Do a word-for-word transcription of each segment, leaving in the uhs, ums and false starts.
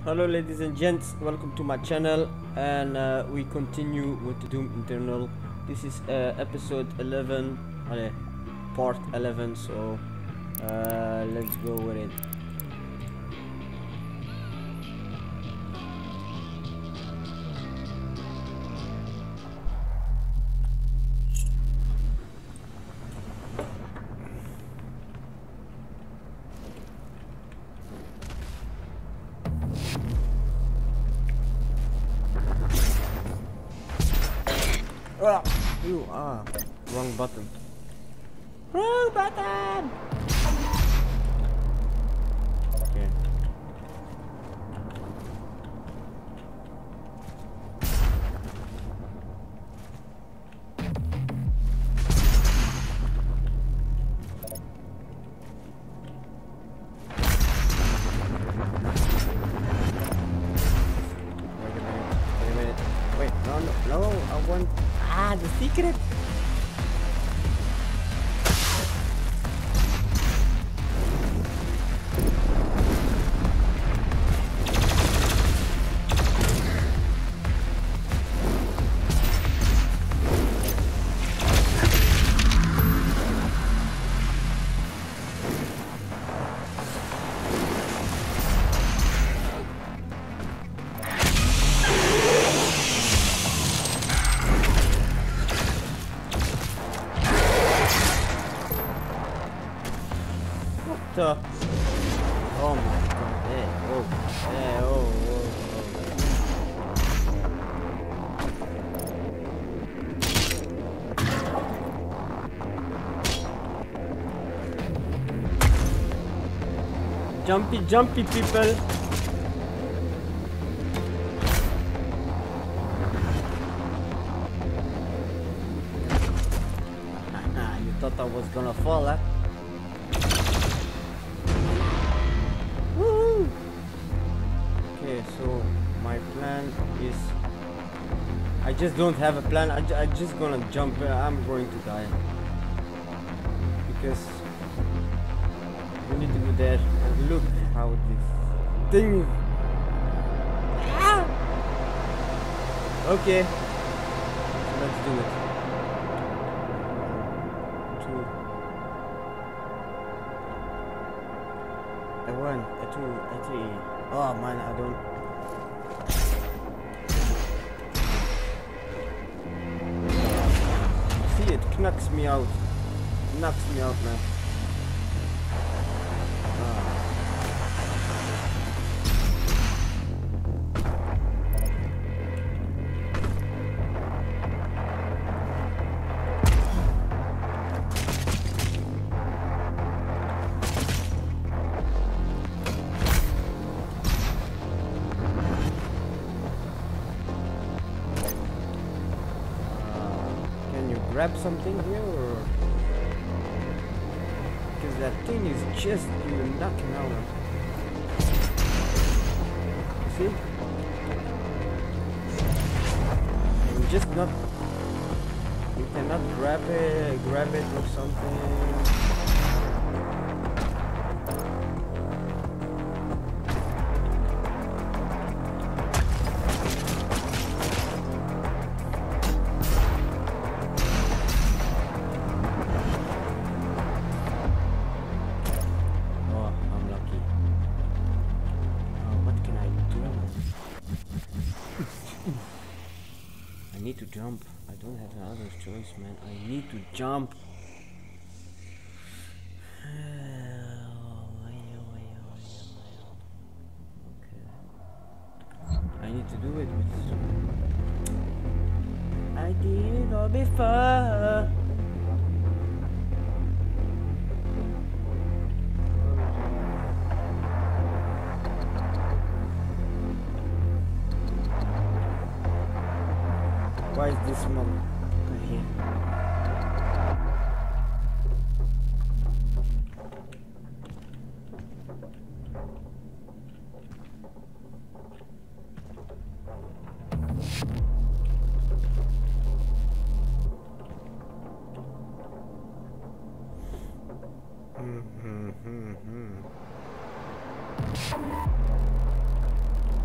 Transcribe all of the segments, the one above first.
Hello ladies and gents, welcome to my channel, and uh, we continue with Doom Eternal. This is uh, episode eleven, uh, part eleven, so uh, let's go with it. Ah, you ah, wrong button. Wrong button. Okay. Wait a minute. Wait a minute. Wait, no, no, no. I want. Ah, the secret. Uh, oh my god, hey, oh, hey, oh, oh, oh. Jumpy, jumpy people. You thought I was gonna fall, huh? Okay, so my plan is I just don't have a plan. I, I just gonna jump. I'm going to die because we need to go there and look how this thing. Ah! Okay, so let's do it. Two, a one, a two, a three. Oh man, I don't. See, it knocks me out. Knocks me out, man. Ah. Grab something here, or because that thing is just you knocking out. See, you just not. You cannot grab it, grab it or something. I need to jump. I don't have another choice, man. I need to jump. Okay. I need to do it with. I did it all before. Why is this one here? Hmm, hmm, hmm, hmm.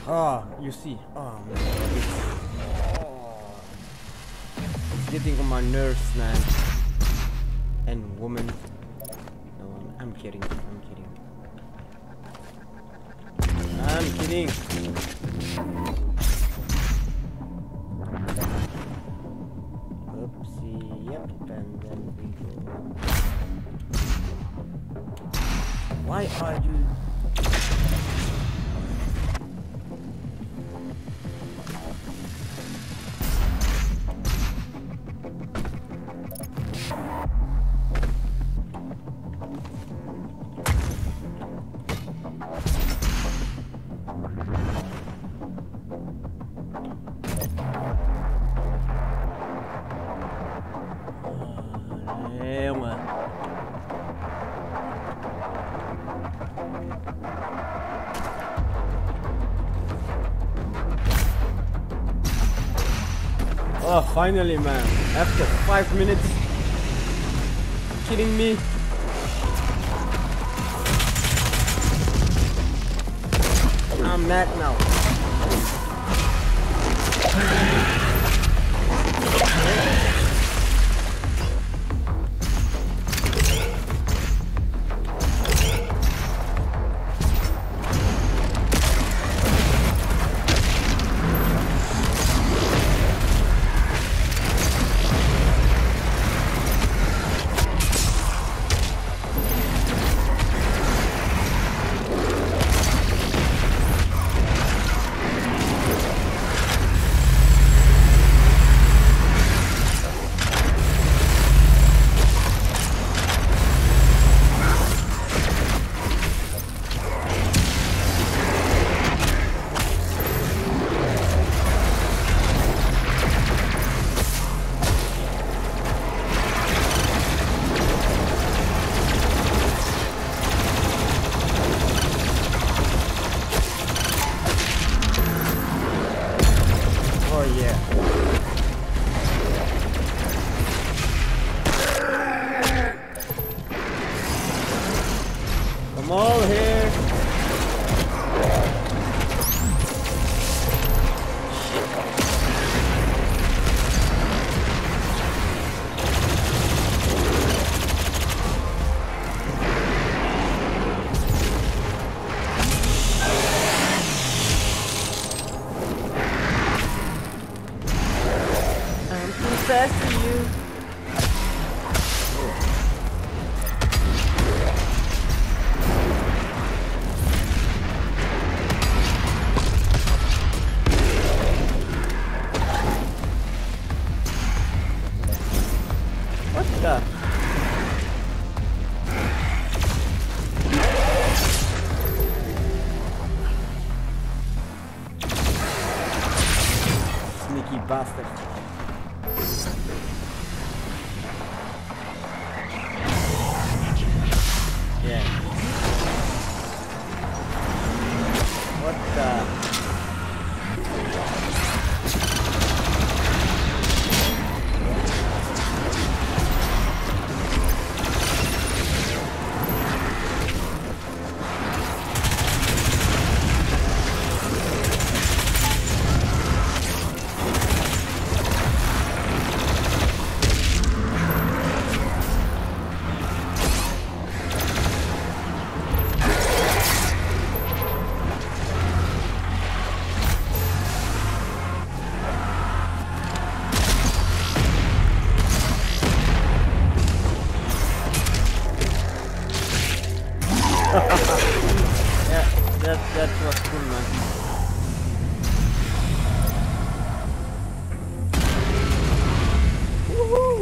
Ah, you see. Oh man. It's, oh. It's getting on my nerves, man. And woman. No, I'm, I'm kidding. I'm kidding. I'm kidding. Oopsie. Yep. And then we go. Why are you? Oh, finally, man. After five minutes. Kidding me? I'm mad now. I'm all here. I'm too fast for you. Sneaky bastard. Yeah. What the? Yeah, that that was cool, man. Woohoo!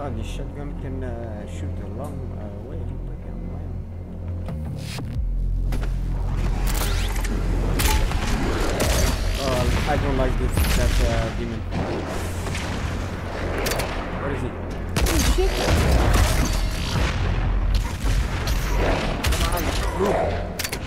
Ah, the shotgun can uh, shoot a long uh, way. Oh, I don't like this, that uh, demon. Where is he? Oh shit! Come on, move!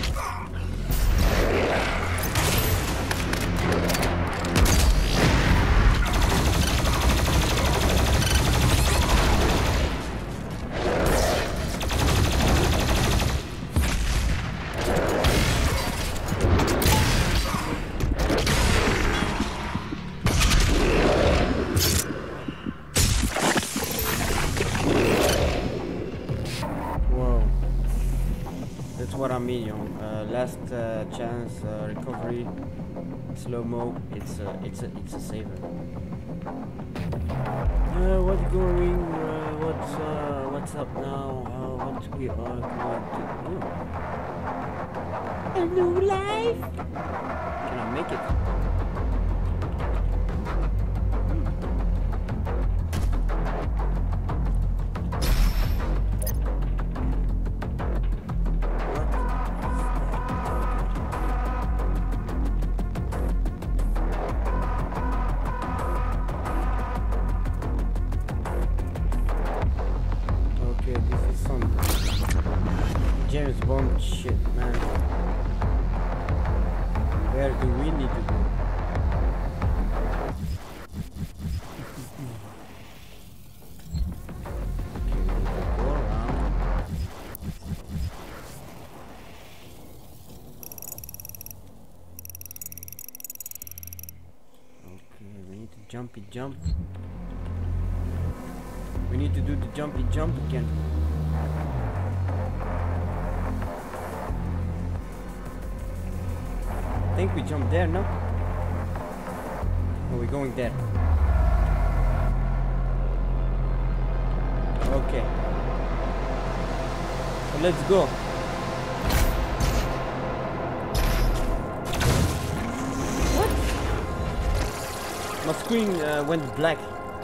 What I mean, you know, uh, last uh, chance uh, recovery, slow mo. It's a, it's a, it's a saver. Uh, what's going? Uh, what's uh, what's up now? Uh, what we are going to do? A new life. Can I make it? James Bond shit, man. Where do we need to go? Okay, we need to go around. Okay, we need to jumpy jump. We need to do the jumpy jump again. I think we jumped there, no? Or we're going there? Okay. So let's go. What? My screen uh, went black.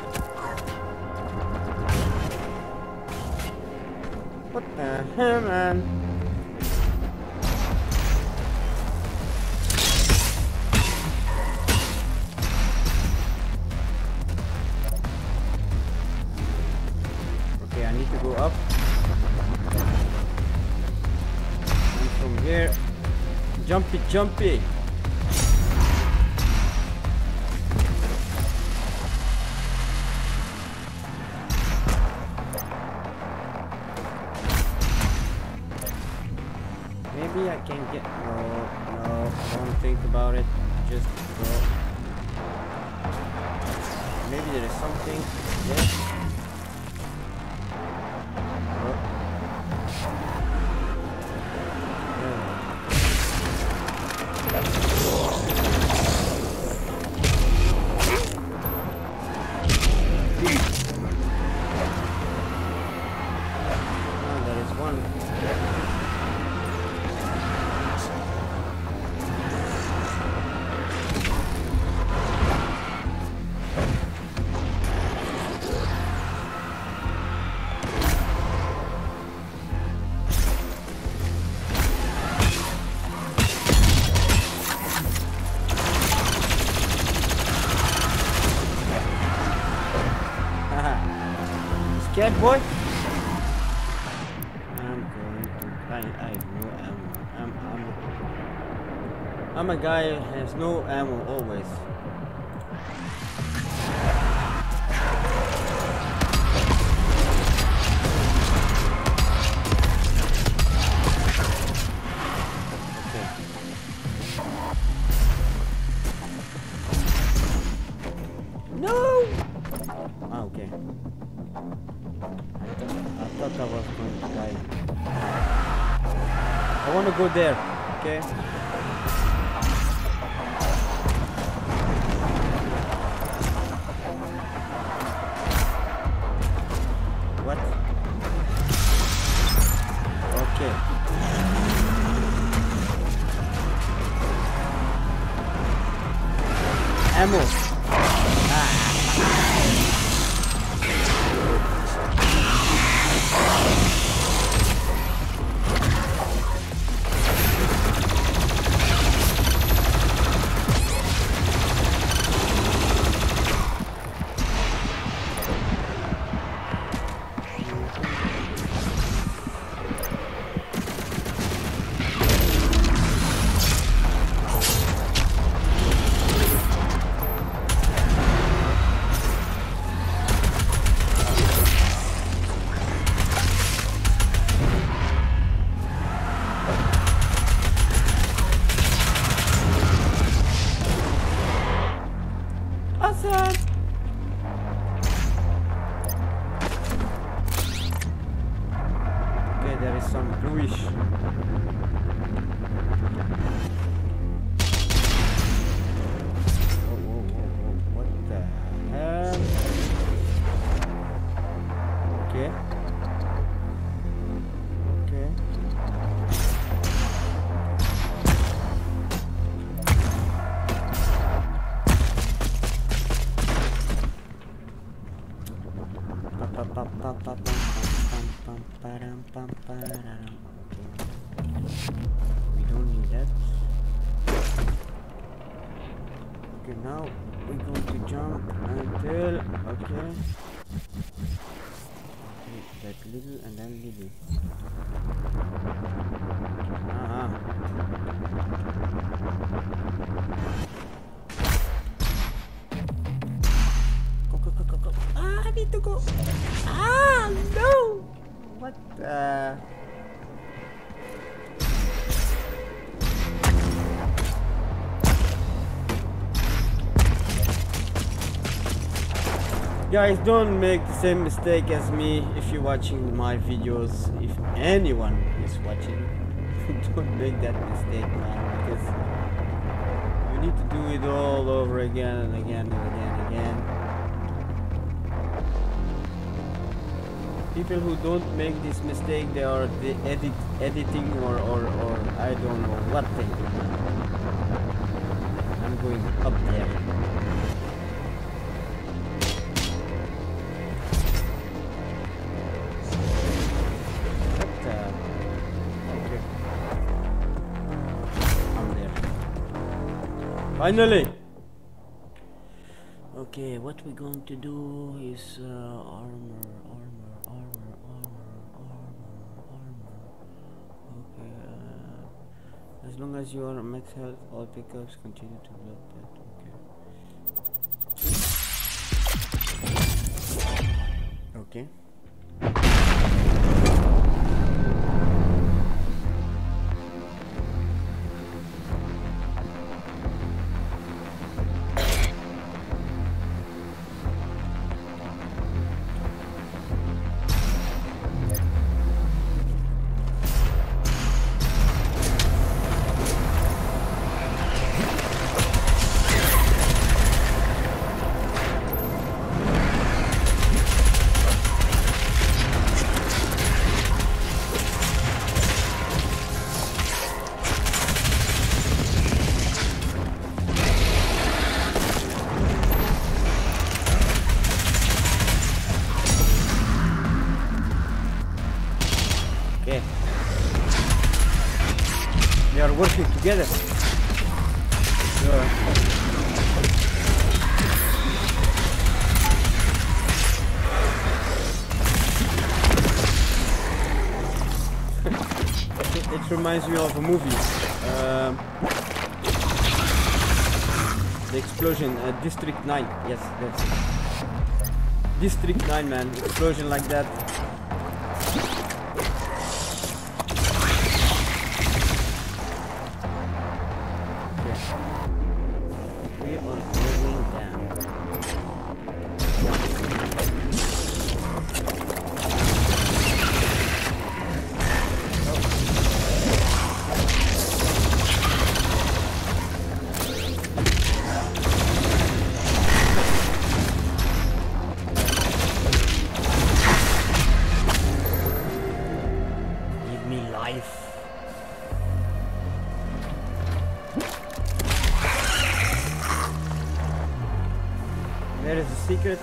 What the hell, man? I need to go up, and from here, jumpy, jumpy. Maybe I can get. No, no, don't think about it. Just go. Maybe there is something. Yes. Scared, boy? I'm going to. I, I have no ammo. I'm, I'm, I'm a guy who has no ammo always. Okay. No! Ah, okay. I thought I was going to die. I want to go there, okay? What? Okay. Ammo. Ah. wish. Whoa, whoa, whoa, whoa. What the hell? Okay. Okay. Pa, pa, pa, pa, pa, pam, pam, param, pam, pararam. Okay. We don't need that. Okay, now we're going to jump until okay. Okay, that little and then little. Ah. Go go go go go! Ah, I need to go. Ah no! What the? Guys, don't make the same mistake as me if you're watching my videos. If anyone is watching, don't make that mistake, man, because you need to do it all over again and again and again and again. People who don't make this mistake, they are the edit editing or, or, or I don't know what they do. I'm going up there. Finally! Okay, what we're going to do is uh, armor, armor, armor, armor, armor, armor. Okay, uh, as long as you are max health, all pickups continue to block that. Okay. Okay. They are working together. Yeah. it, it reminds me of a movie. Um, the explosion, uh, District nine. Yes, that's it. District nine, man. Explosion like that. There is a secret.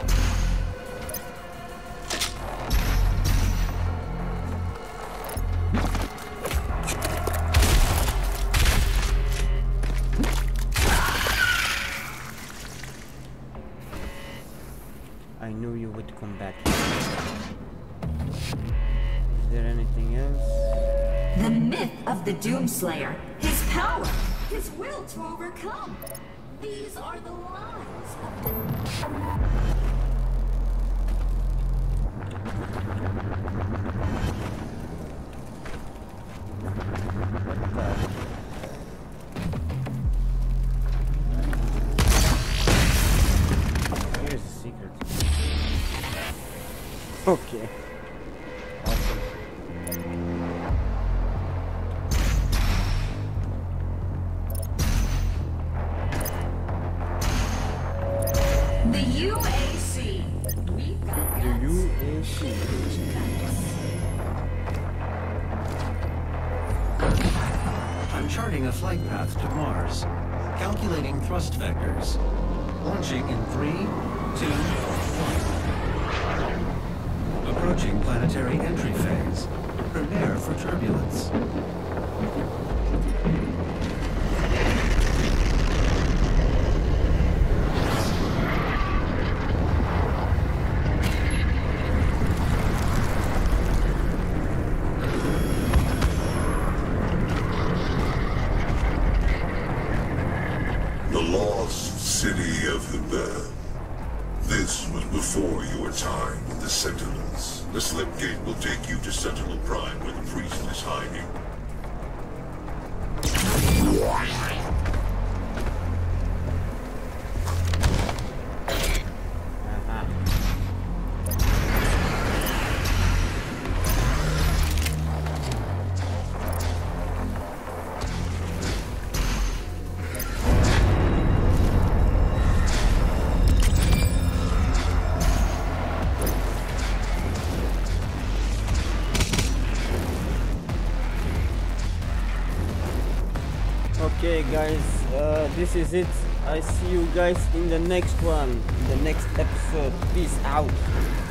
I knew you would come back. Is there anything else? The myth of the Doomslayer, his power, his will to overcome. These are the lies of the... Here's the secret. Okay. Awesome. The U A C. We've got The guts. U A C. I'm charting a flight path to Mars. Calculating thrust vectors. Launching in three, two, one. Approaching planetary entry phase. Prepare for turbulence. The lost city of the bird. This was before your time with the Sentinels. The slip gate will take you to Sentinel Prime where the priest is hiding. Okay guys, uh, this is it. I see you guys in the next one, in the next episode. Peace out.